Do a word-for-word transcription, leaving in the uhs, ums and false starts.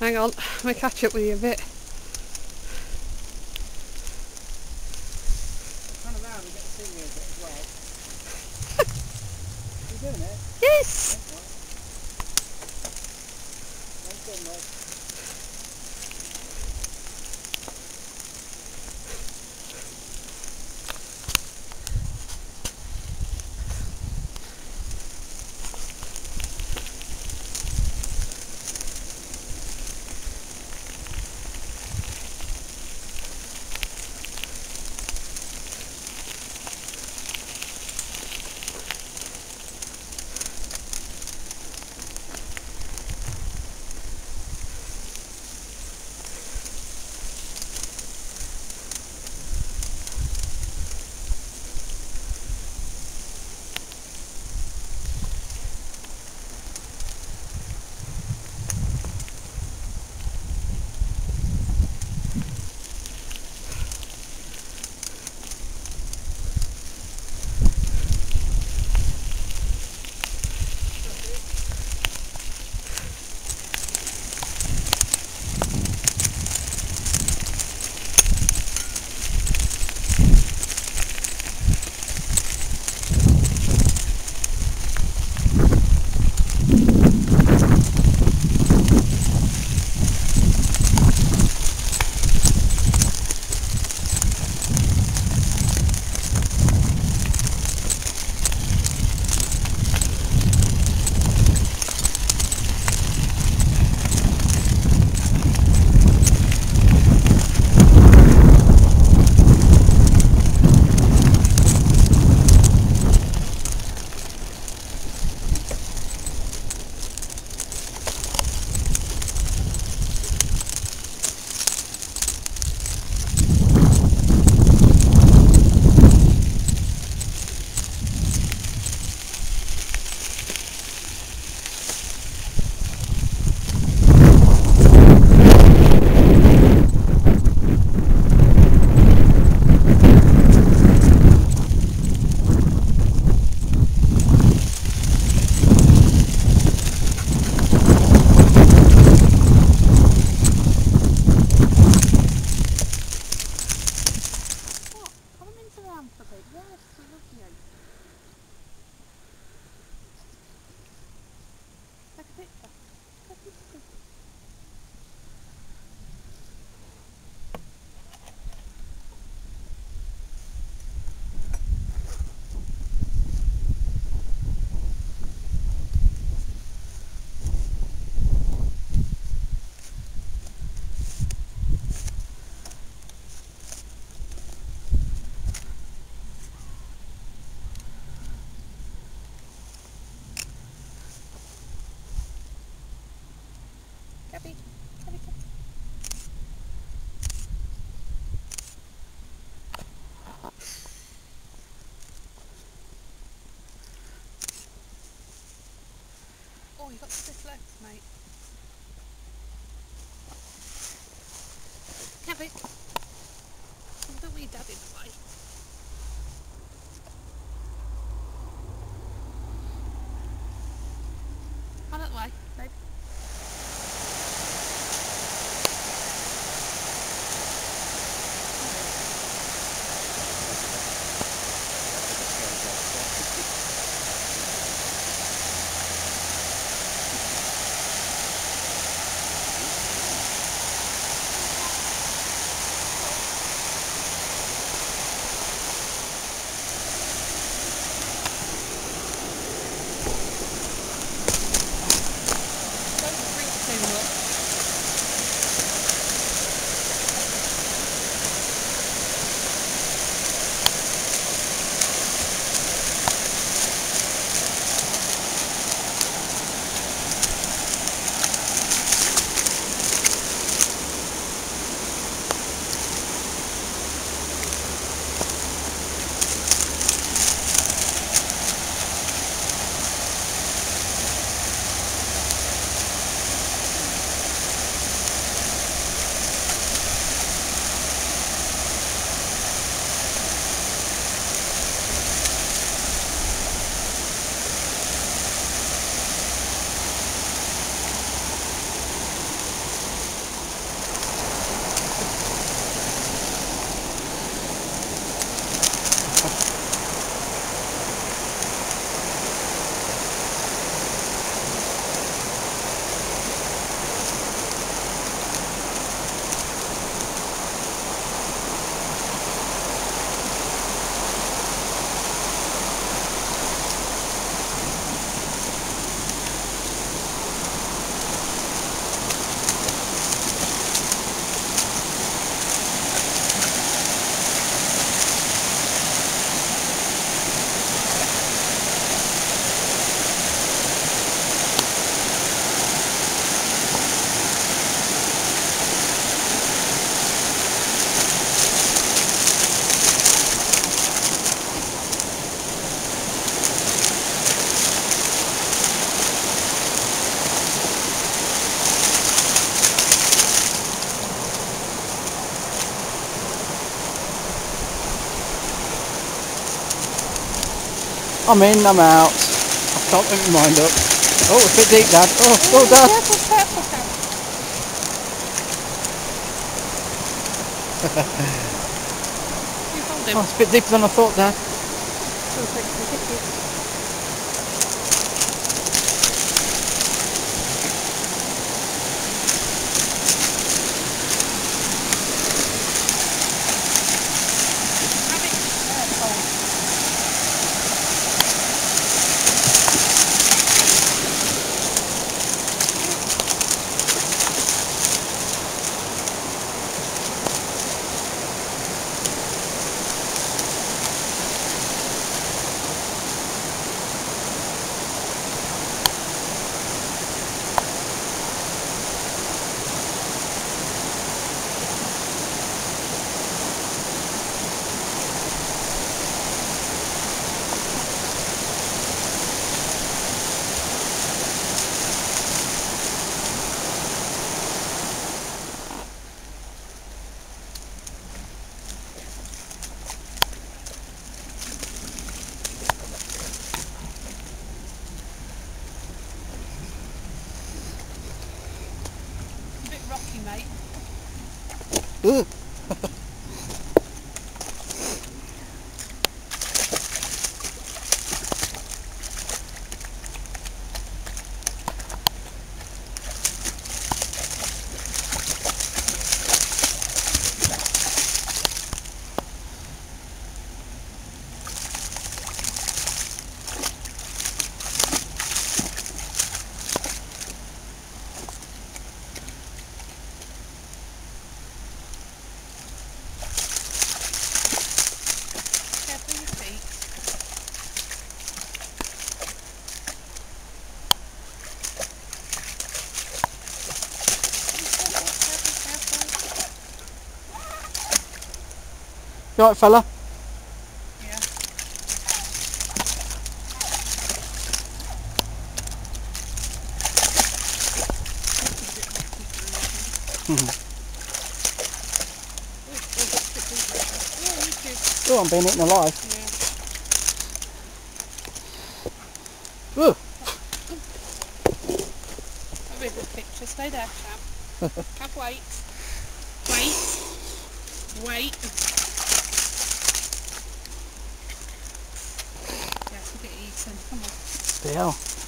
Hang on, I'll catch up with you a bit. Turn around and get the scenery a bit as well. You doing it? Yes! Well done, mate. Kavik, Kavik, Kavik. Oh, you got stiff legs, mate. Kavik, I don't want your dad in the way. Come that way, babe. I'm in, I'm out. I can't make my mind up. Oh, it's a bit deep, Dad. Oh, oh, Dad. Careful, careful, careful. You hold him. Oh, it's a bit deeper than I thought, Dad. Still takes the hit you. A bit rocky, mate. Ooh. Careful your feet. Careful, careful, careful. You alright, fella? Yeah. Mm-hmm. Yeah, you too. Oh, I'm being eaten alive. Yeah. Ooh. That'll be a good picture. Stay there, Cam. Have wait. Wait. Wait. Yes, we'll get eaten. Come on. Still.